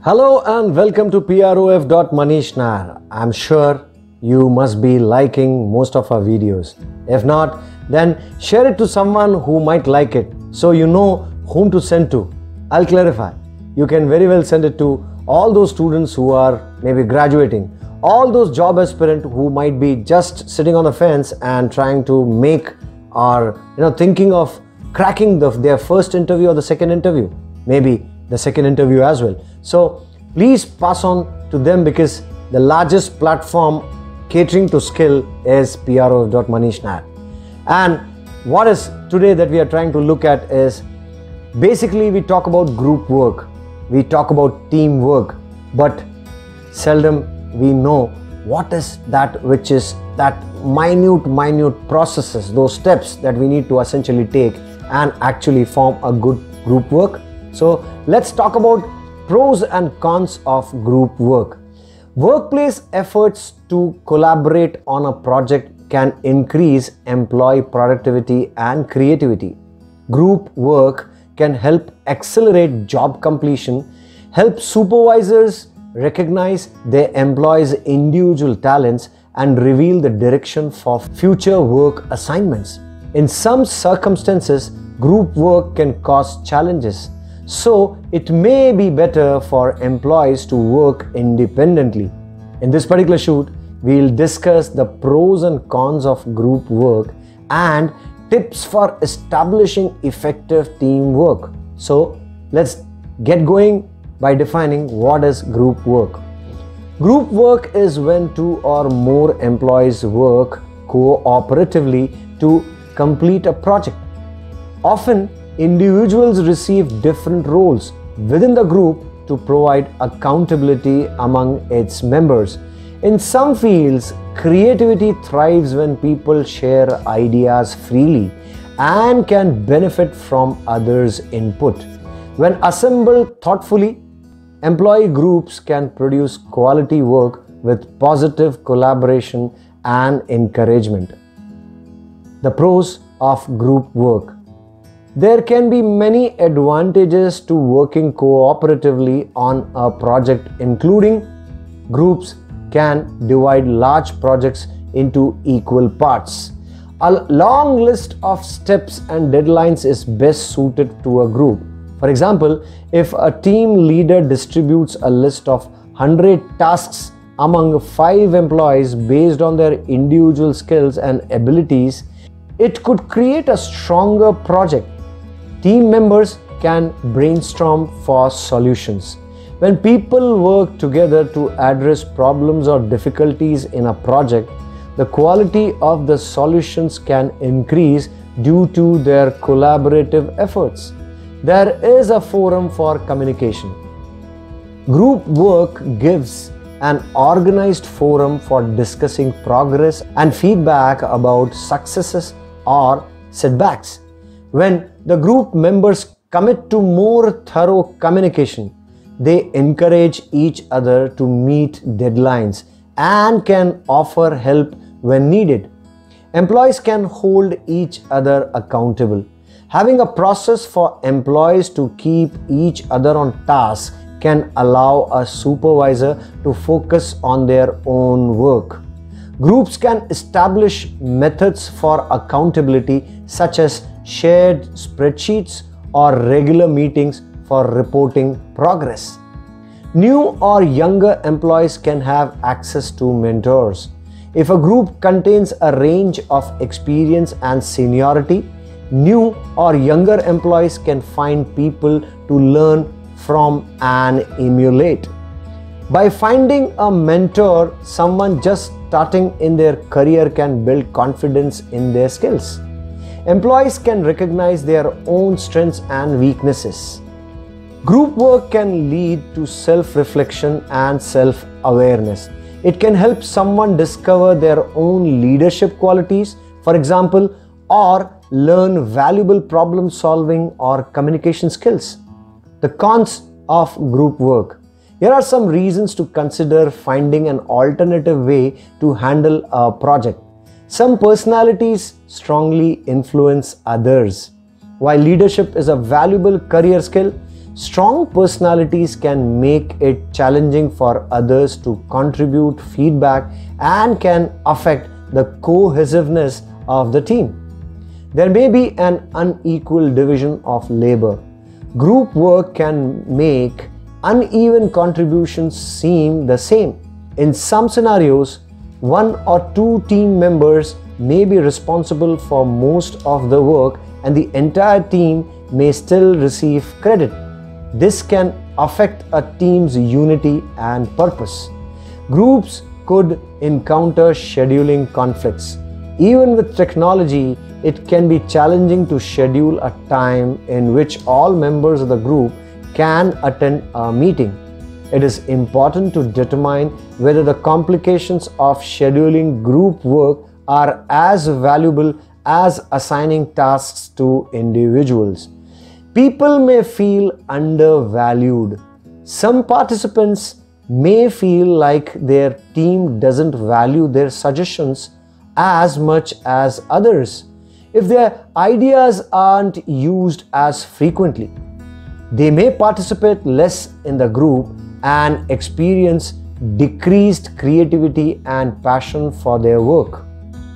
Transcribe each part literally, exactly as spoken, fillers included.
Hello and welcome to P R O F dot Manish Nair. I'm sure you must be liking most of our videos. If not, then share it to someone who might like it so you know whom to send to. I'll clarify. You can very well send it to all those students who are maybe graduating, all those job aspirants who might be just sitting on the fence and trying to make or you know thinking of cracking the, their first interview or the second interview, maybe the second interview as well. So please pass on to them because the largest platform catering to skill is P R O F dot Manish Nair. And what is today that we are trying to look at is basically we talk about group work, we talk about teamwork, but seldom we know what is that which is that minute minute processes, those steps that we need to essentially take and actually form a good group work. So let's talk about pros and cons of group work. Workplace efforts to collaborate on a project can increase employee productivity and creativity. Group work can help accelerate job completion, help supervisors recognize their employees' individual talents, and reveal the direction for future work assignments. In some circumstances, group work can cause challenges. So it may be better for employees to work independently. In this particular shoot, we'll discuss the pros and cons of group work and tips for establishing effective teamwork. So let's get going by defining what is group work. Group work is when two or more employees work cooperatively to complete a project. Often, individuals receive different roles within the group to provide accountability among its members. In some fields, creativity thrives when people share ideas freely and can benefit from others' input. When assembled thoughtfully, employee groups can produce quality work with positive collaboration and encouragement. The pros of group work. There can be many advantages to working cooperatively on a project, including groups can divide large projects into equal parts. A long list of steps and deadlines is best suited to a group. For example, if a team leader distributes a list of one hundred tasks among five employees based on their individual skills and abilities, it could create a stronger project. Team members can brainstorm for solutions. When people work together to address problems or difficulties in a project, the quality of the solutions can increase due to their collaborative efforts. There is a forum for communication. Group work gives an organized forum for discussing progress and feedback about successes or setbacks. When the group members commit to more thorough communication, they encourage each other to meet deadlines and can offer help when needed. Employees can hold each other accountable. Having a process for employees to keep each other on task can allow a supervisor to focus on their own work. Groups can establish methods for accountability such as shared spreadsheets or regular meetings for reporting progress. New or younger employees can have access to mentors. If a group contains a range of experience and seniority, new or younger employees can find people to learn from and emulate. By finding a mentor, someone just starting in their career can build confidence in their skills. Employees can recognize their own strengths and weaknesses. Group work can lead to self-reflection and self-awareness. It can help someone discover their own leadership qualities, for example, or learn valuable problem solving or communication skills. The cons of group work. Here are some reasons to consider finding an alternative way to handle a project. Some personalities strongly influence others. While leadership is a valuable career skill, Strong personalities can make it challenging for others to contribute feedback and can affect the cohesiveness of the team. There may be an unequal division of labor. Group work can make uneven contributions seem the same. In some scenarios, one or two team members may be responsible for most of the work and the entire team may still receive credit. This can affect a team's unity and purpose. Groups could encounter scheduling conflicts. Even with technology, it can be challenging to schedule a time in which all members of the group can attend a meeting. It is important to determine whether the complications of scheduling group work are as valuable as assigning tasks to individuals. People may feel undervalued. Some participants may feel like their team doesn't value their suggestions as much as others. If their ideas aren't used as frequently, they may participate less in the group and experience decreased creativity and passion for their work.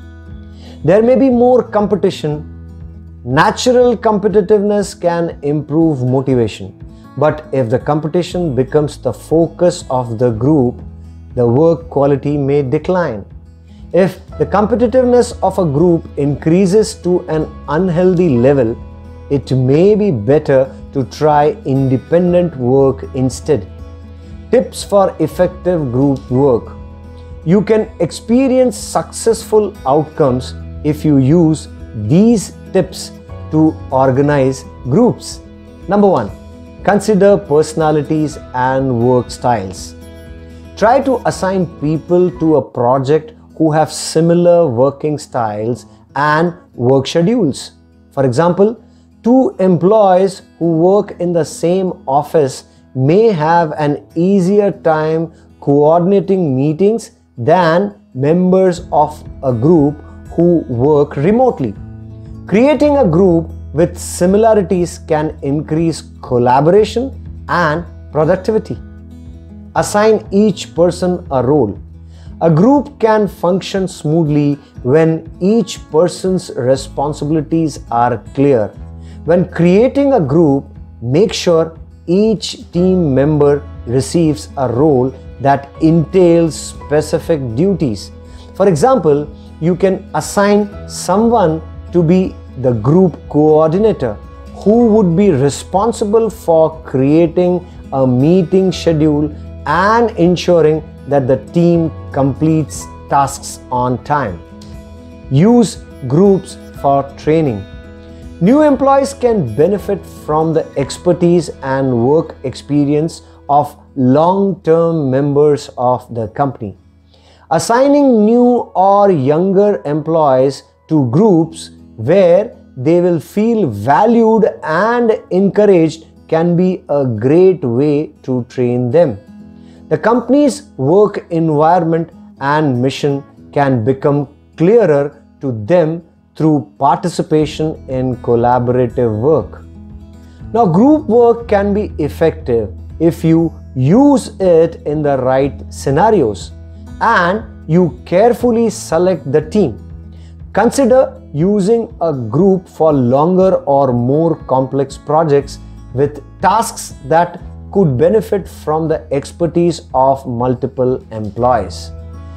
There may be more competition. Natural competitiveness can improve motivation, but if the competition becomes the focus of the group, the work quality may decline. If the competitiveness of a group increases to an unhealthy level, it may be better to try independent work instead. Tips for effective group work. You can experience successful outcomes if you use these tips to organize groups. Number one, consider personalities and work styles. Try to assign people to a project who have similar working styles and work schedules. For example, two employees who work in the same office may have an easier time coordinating meetings than members of a group who work remotely. Creating a group with similarities can increase collaboration and productivity. Assign each person a role. A group can function smoothly when each person's responsibilities are clear. When creating a group, make sure each team member receives a role that entails specific duties. For example, you can assign someone to be the group coordinator who would be responsible for creating a meeting schedule and ensuring that the team completes tasks on time. Use groups for training. New employees can benefit from the expertise and work experience of long-term members of the company. Assigning new or younger employees to groups where they will feel valued and encouraged can be a great way to train them. The company's work environment and mission can become clearer to them through participation in collaborative work. Now, group work can be effective if you use it in the right scenarios and you carefully select the team. Consider using a group for longer or more complex projects with tasks that could benefit from the expertise of multiple employees.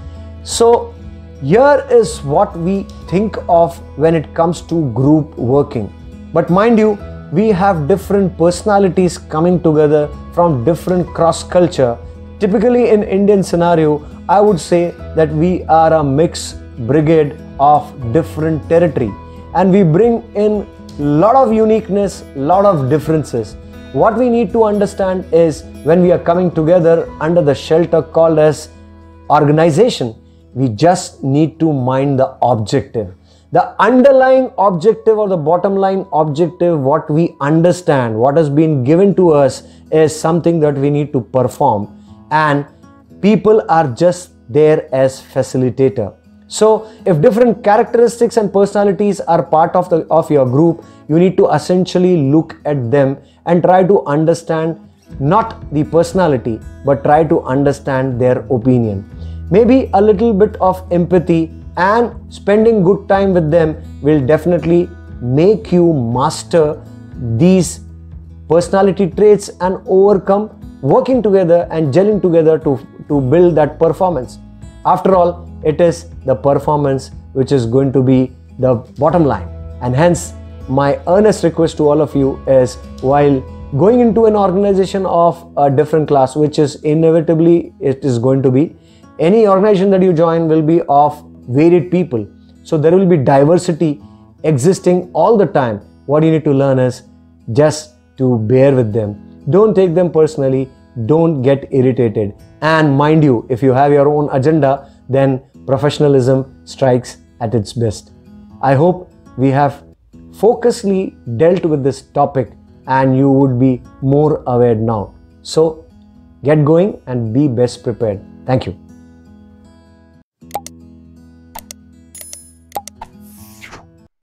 So, here is what we think of when it comes to group working. But mind you, we have different personalities coming together from different cross culture. Typically in Indian scenario, I would say that we are a mixed brigade of different territory and we bring in lot of uniqueness, lot of differences. What we need to understand is when we are coming together under the shelter called as organization, we just need to mind the objective. The underlying objective or the bottom line objective, what we understand, what has been given to us is something that we need to perform, and people are just there as facilitator. So if different characteristics and personalities are part of the of your group, you need to essentially look at them and try to understand not the personality, but try to understand their opinion. Maybe a little bit of empathy and spending good time with them will definitely make you master these personality traits and overcome working together and gelling together to, to build that performance. After all, it is the performance which is going to be the bottom line. And hence, my earnest request to all of you is, while going into an organization of a different class, which is inevitably it is going to be, any organization that you join will be of varied people. So there will be diversity existing all the time. What you need to learn is just to bear with them. Don't take them personally. Don't get irritated. And mind you, if you have your own agenda, then professionalism strikes at its best. I hope we have focusedly dealt with this topic and you would be more aware now. So get going and be best prepared. Thank you.